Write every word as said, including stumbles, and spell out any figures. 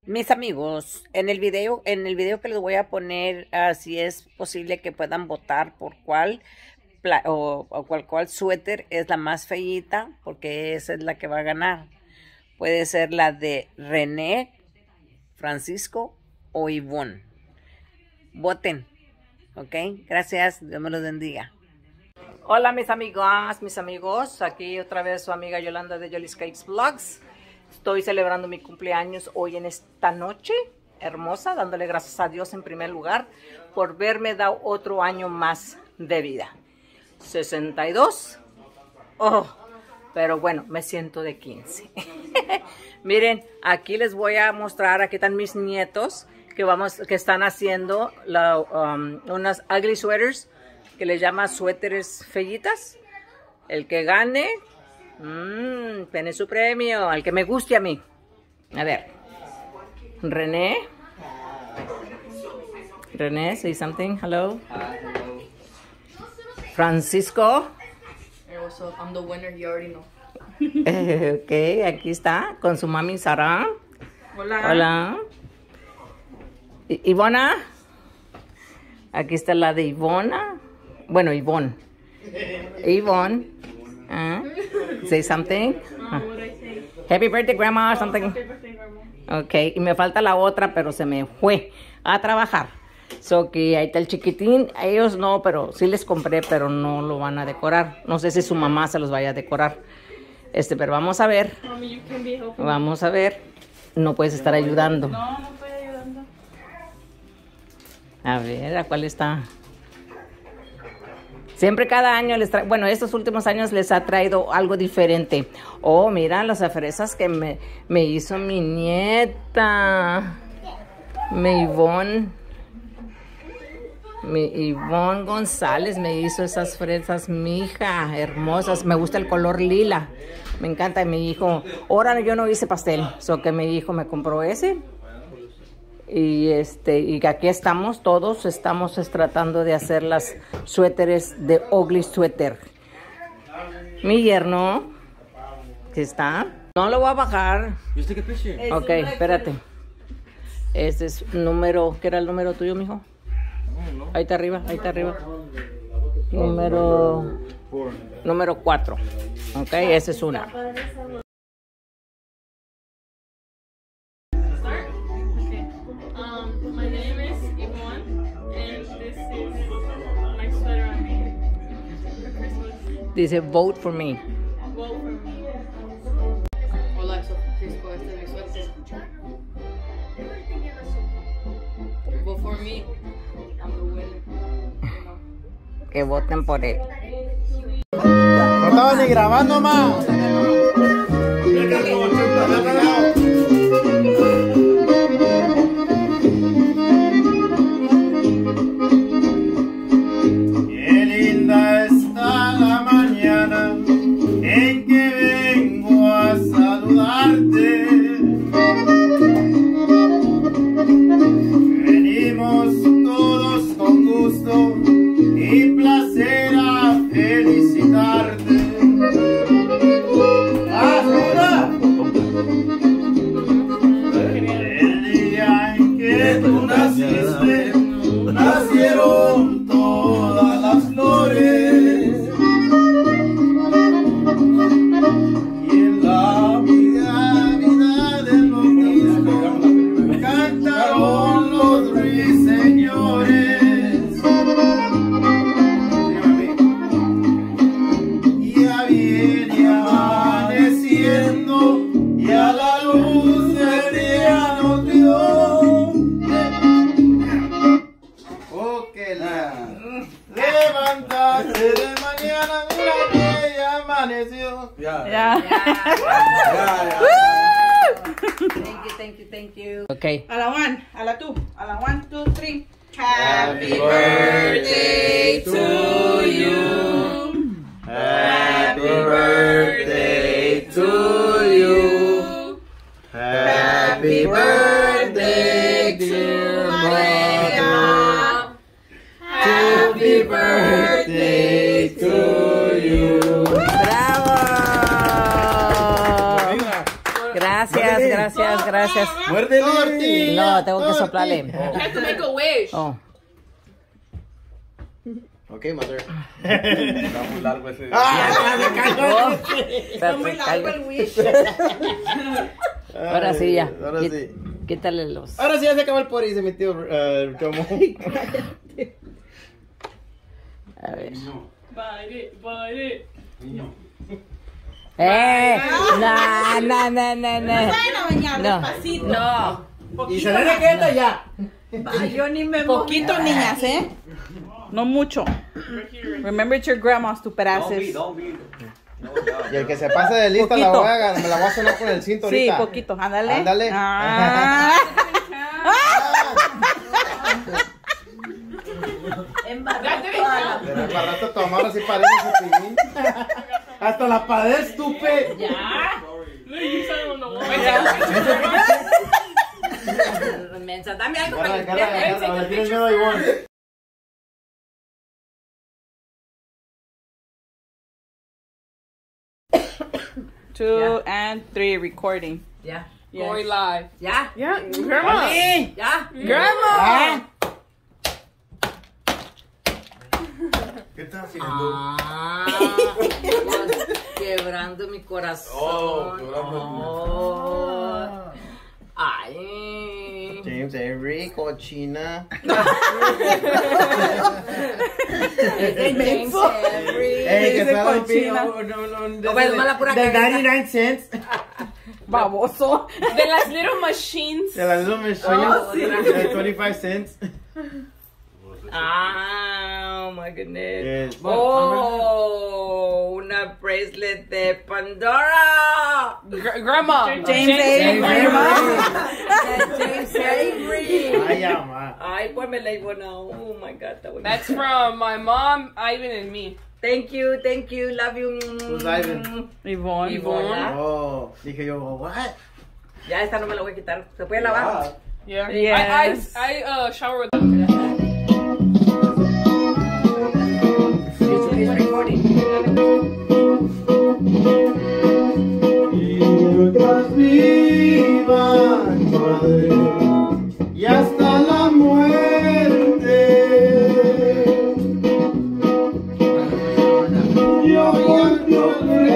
Mis amigos, en el video, en el video que les voy a poner, uh, si es posible que puedan votar por cuál o, o cuál, cuál suéter es la más feíta, porque esa es la que va a ganar. Puede ser la de René, Francisco o Ivonne. Voten, ¿ok? Gracias, Dios me los bendiga. Hola mis amigas, mis amigos, aquí otra vez su amiga Yolanda de Yoli's Cakes Vlogs. Estoy celebrando mi cumpleaños hoy en esta noche hermosa, dándole gracias a Dios en primer lugar por verme dado otro año más de vida. sesenta y dos. Oh, pero bueno, me siento de quince. Miren, aquí les voy a mostrar, aquí están mis nietos que, vamos, que están haciendo la, um, unas ugly sweaters que les llama suéteres fellitas. El que gane... Mmm, tiene su premio, al que me guste a mí. A ver, René. René, say something. Hello. Hi, hello. Francisco. Hey, what's up? I'm the winner, you already know. Ok, aquí está, con su mami Sara. Hola. Hola. I Ivona. Aquí está la de Ivona. Bueno, Ivonne. Ivonne. Uh, say something. Uh, what I say? Happy birthday, grandma, or something. Happy birthday, grandma. Ok, y me falta la otra, pero se me fue a trabajar. So que ahí está el chiquitín. A ellos no, pero sí les compré, pero no lo van a decorar. No sé si su mamá se los vaya a decorar. Este, pero vamos a ver. Mommy, you can be helping. Vamos a ver. No puedes estar ayudando. No, no estoy ayudando. A ver, ¿a cuál está? Siempre cada año les trae, bueno, estos últimos años les ha traído algo diferente. Oh, mira las fresas que me, me hizo mi nieta. Mi Ivonne. Mi Ivonne González me hizo esas fresas, mi hija, hermosas. Me gusta el color lila. Me encanta. Mi hijo, ahora yo no hice pastel, so que mi hijo me compró ese. Y este y aquí estamos, todos estamos tratando de hacer las suéteres de Ugly Sweater. Mi yerno, ¿qué está? No lo voy a bajar. Ok, espérate. Este es número, ¿qué era el número tuyo, mijo? Ahí está arriba, ahí está arriba. Número, número cuatro. Ok, esa es una. My name is Ivonne, and this is my sweater I made for Christmas. Dice, vote for me. Vote for me. Hola, soy Francisco, este es mi suéter. Vote for me. I'm the winner. You know. Que voten por él. No estaba ni grabando más. Qué linda está la mañana en que vengo a saludarte. Venimos todos con gusto y placer a felicitarte. ¡Ah, el día en que tú naciste, nacieron todas las flores. Y en la vida, vida del bautismo, cantaron los ruiseñores. Ya viene amaneciendo y a la luz del día nos dio. Oh, que la levantaste de mañana, mira que ya amaneció. Ya, Yeah. Thank you, thank you, thank you. Okay. A la one, a la two, a la one, two, three. Happy birthday to you. Happy birthday to you. Happy birthday, dear brother. Happy birthday to you. ¡Bravo! Gracias, gracias, gracias. Muérdele. No, tengo que soplarle. You have to make a wish. Oh. Ok, mother. Está muy largo ese. Oh. Está muy largo el wish. Ahora sí, ya. Ahora Quí- sí. Quítale los. Ahora sí ya se acabó el pori y se metió uh, Tomo. A ver. Bite it, bite it. ¡Eh! No, no, no, no, no. Vayan a bañar No. despacito. No. Y se le queda ya. Ay, yo ni me Poquito, niñas, ¿eh? No mucho. Remember it's your grandma's tu pedazos. Y el que se pase de lista la Poquito. voy a, me la voy a sonar con el cinto Sí, ahorita. poquito. Ándale. Ándale. Ah. Pero para rato tu amor así parece cepillín. Hasta la pared, estúpido. Ya. Look, you said on the wall. Mensa, dame algo Agarra, para agarra, limpiar. agarra, ahora tienes miedo a Ivonne. Two and three recording. Ya. Going live. Ya. Yeah, grandma. Ya. Grandma. ¿Qué estás haciendo? Ah, quebrando mi corazón. Oh, quebrando mi- Oh. Ay. James Avery, cochina. Ese James Avery. Ey, que Dice está cochina. no, no, no, No, pues, mala pura de cabeza. ninety nine cents. Baboso. De las little machines. De las little machines. Oh, sí. De twenty-five cents. Ah, oh my goodness. Yes. Oh, una bracelet de Pandora. Gr- grandma. James Avery. James Avery. Ay, ama. Ay, pónmela Ivona. Oh my God, that would That's from my mom, Ivan, and me. Thank you, thank you, love you. Who's Ivan? Yvonne. Ivona. Oh, dije yo, what? Ya esta no me la voy a quitar. ¿Se puede lavar? Yeah. Yes. I I, I uh shower with. It's recording. Mientras vivan, madre, y hasta la muerte, yo guardo